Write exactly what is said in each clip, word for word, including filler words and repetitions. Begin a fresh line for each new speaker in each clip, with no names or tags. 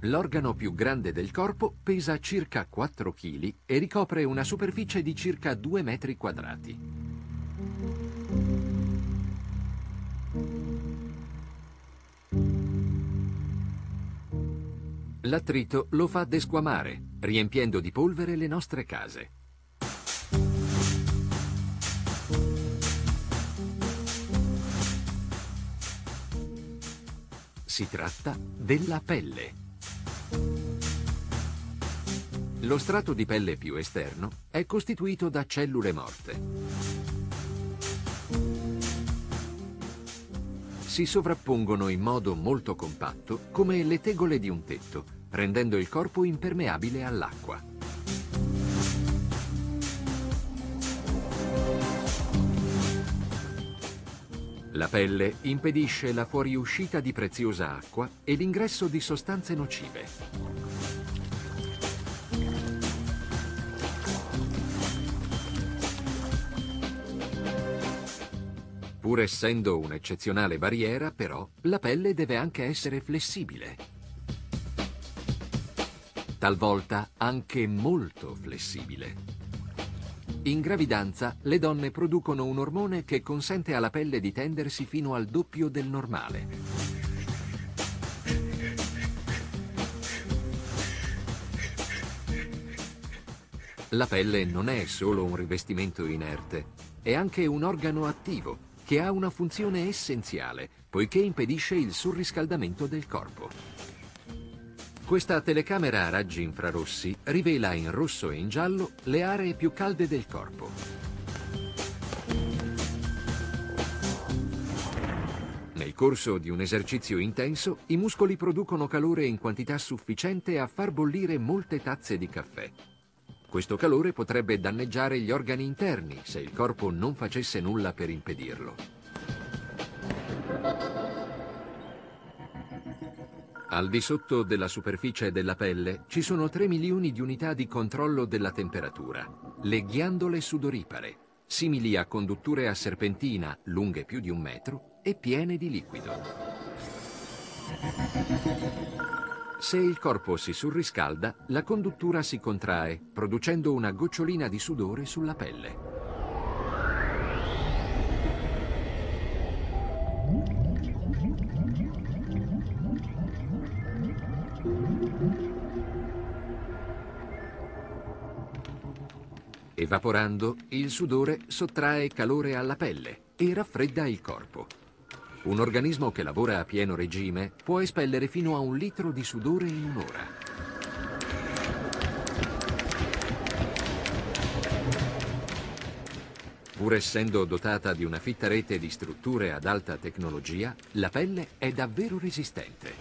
L'organo più grande del corpo pesa circa quattro chili e ricopre una superficie di circa due metri quadrati. L'attrito lo fa desquamare, riempiendo di polvere le nostre case. Si tratta della pelle. Lo strato di pelle più esterno è costituito da cellule morte. Si sovrappongono in modo molto compatto come le tegole di un tetto, rendendo il corpo impermeabile all'acqua. La pelle impedisce la fuoriuscita di preziosa acqua e l'ingresso di sostanze nocive. Pur essendo un'eccezionale barriera, però, la pelle deve anche essere flessibile. Talvolta anche molto flessibile. In gravidanza, le donne producono un ormone che consente alla pelle di tendersi fino al doppio del normale. La pelle non è solo un rivestimento inerte, è anche un organo attivo che ha una funzione essenziale, poiché impedisce il surriscaldamento del corpo. Questa telecamera a raggi infrarossi rivela in rosso e in giallo le aree più calde del corpo. Nel corso di un esercizio intenso, i muscoli producono calore in quantità sufficiente a far bollire molte tazze di caffè. Questo calore potrebbe danneggiare gli organi interni se il corpo non facesse nulla per impedirlo. Al di sotto della superficie della pelle ci sono tre milioni di unità di controllo della temperatura, le ghiandole sudoripare, simili a condutture a serpentina lunghe più di un metro e piene di liquido. Se il corpo si surriscalda, la conduttura si contrae, producendo una gocciolina di sudore sulla pelle. Evaporando, il sudore sottrae calore alla pelle e raffredda il corpo. Un organismo che lavora a pieno regime può espellere fino a un litro di sudore in un'ora. Pur essendo dotata di una fitta rete di strutture ad alta tecnologia, la pelle è davvero resistente.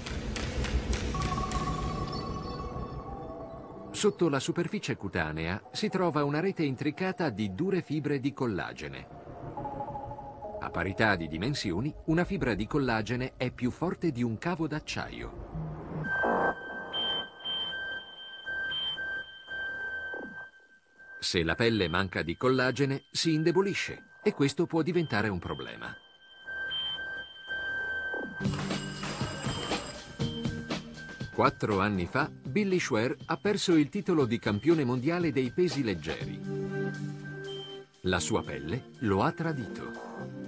Sotto la superficie cutanea si trova una rete intricata di dure fibre di collagene. A parità di dimensioni, una fibra di collagene è più forte di un cavo d'acciaio. Se la pelle manca di collagene, si indebolisce e questo può diventare un problema. Quattro anni fa, Billy Schwer ha perso il titolo di campione mondiale dei pesi leggeri. La sua pelle lo ha tradito.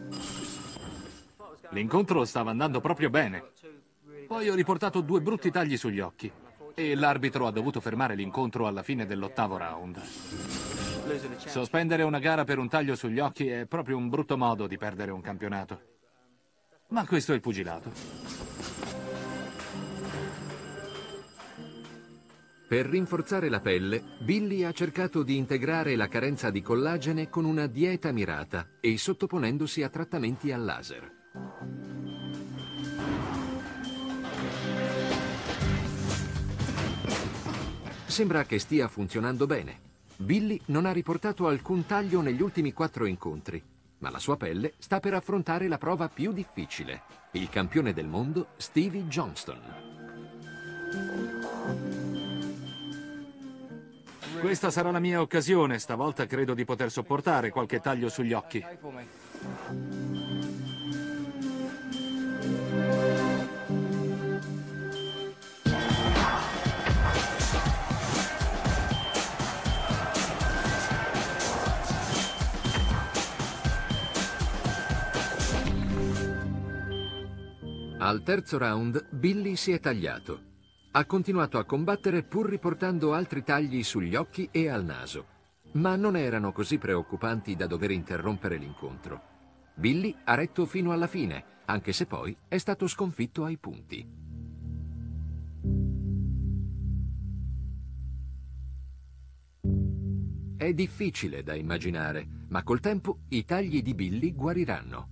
L'incontro stava andando proprio bene. Poi ho riportato due brutti tagli sugli occhi e l'arbitro ha dovuto fermare l'incontro alla fine dell'ottavo round. Sospendere una gara per un taglio sugli occhi è proprio un brutto modo di perdere un campionato. Ma questo è il pugilato.
Per rinforzare la pelle, Billy ha cercato di integrare la carenza di collagene con una dieta mirata e sottoponendosi a trattamenti al laser. Sembra che stia funzionando bene. Billy non ha riportato alcun taglio negli ultimi quattro incontri, ma la sua pelle sta per affrontare la prova più difficile, il campione del mondo Stevie Johnston.
Questa sarà la mia occasione, stavolta credo di poter sopportare qualche taglio sugli occhi.
Al terzo round, Billy si è tagliato. Ha continuato a combattere pur riportando altri tagli sugli occhi e al naso, ma non erano così preoccupanti da dover interrompere l'incontro. Billy ha retto fino alla fine, anche se poi è stato sconfitto ai punti. È difficile da immaginare, ma col tempo i tagli di Billy guariranno.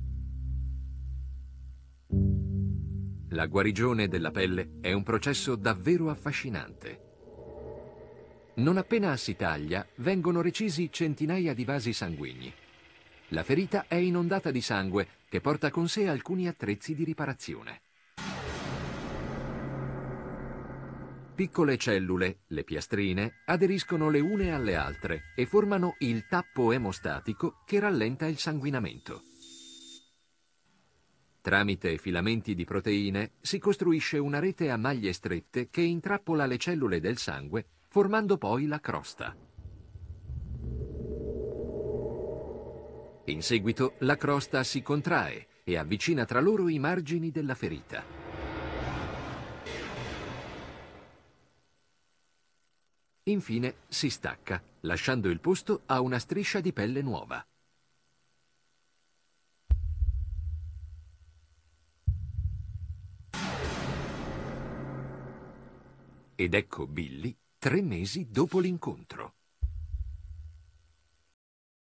La guarigione della pelle è un processo davvero affascinante. Non appena si taglia, vengono recisi centinaia di vasi sanguigni. La ferita è inondata di sangue che porta con sé alcuni attrezzi di riparazione. Piccole cellule, le piastrine, aderiscono le une alle altre e formano il tappo emostatico che rallenta il sanguinamento. Tramite filamenti di proteine si costruisce una rete a maglie strette che intrappola le cellule del sangue, formando poi la crosta. In seguito la crosta si contrae e avvicina tra loro i margini della ferita. Infine si stacca, lasciando il posto a una striscia di pelle nuova. Ed ecco Billy tre mesi dopo l'incontro.